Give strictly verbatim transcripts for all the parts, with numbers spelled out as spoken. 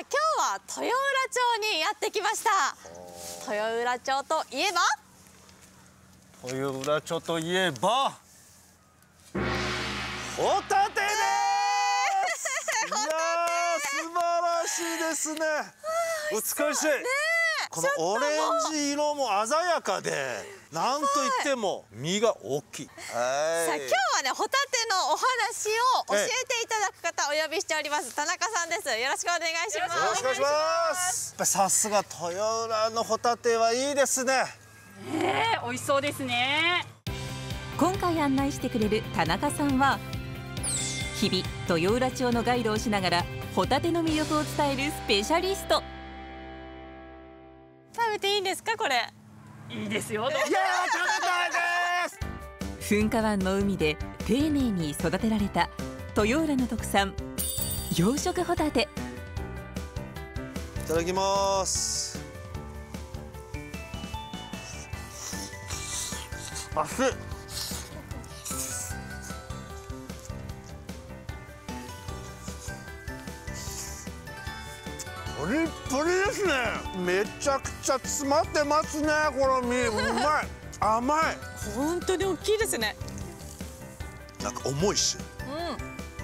今日は豊浦町にやってきました。豊浦町といえば豊浦町といえばホタテです。いやー素晴らしいですね。美しい。このオレンジ色も鮮やかで、なんといっても身が大きい。 さあ今日はねホタテのお話を教えていただく方お呼びしております。田中さんです。よろしくお願いします。 よろしくお願いします。やっぱさすが豊浦のホタテはいいですね。 えー、美味しそうですね。 今回案内してくれる田中さんは日々豊浦町のガイドをしながらホタテの魅力を伝えるスペシャリスト。 食べていいんですかこれ？ いいですよ。 いやー食べたいです。 噴火湾の海で丁寧に育てられた豊浦の特産養殖ホタテ。 いただきます。熱い。プリップリですね。めちゃくちゃ詰まってますね。この身うまい。甘い。 本当に大きいですね。 なんか重いし。 うん。うん。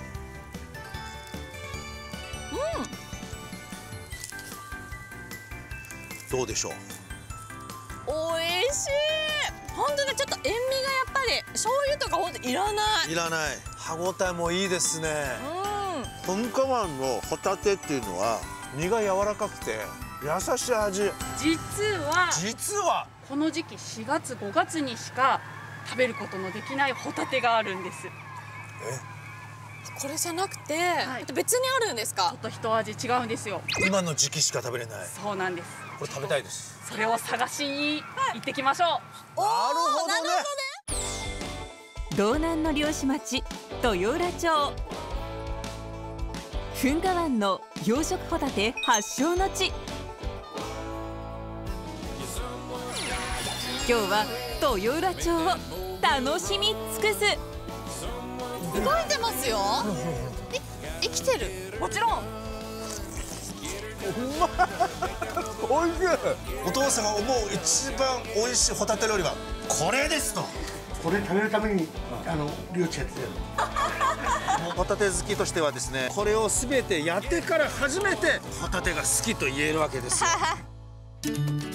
どうでしょう。 美味しい。本当ねちょっと塩味がやっぱり醤油とか本当いらない。 いらない。歯ごたえもいいですね。 うん。 噴火湾のホタテっていうのは身が柔らかくて優しい味。 実は実はこの時期しがつごがつにしか食べることのできないホタテがあるんです。 えこれじゃなくて、 はい、 別にあるんですか？ ちょっと一味違うんですよ。 今の時期しか食べれない。 そうなんです。 これ食べたいです。 それを探しに行ってきましょう。 なるほどね。 道南の漁師町豊浦町。噴火湾の養殖ホタテ発祥の地。今日は豊浦町を楽しみ尽くす。 動いてますよ。え、生きてる。 もちろん。 うまい。おいしい。お父さんが思う一番美味しいホタテ料理はこれですと。 これ食べるためにあの漁師やってる。 ホタテ好きとしてはですね、これをすべてやってから初めてホタテが好きと言えるわけですよ。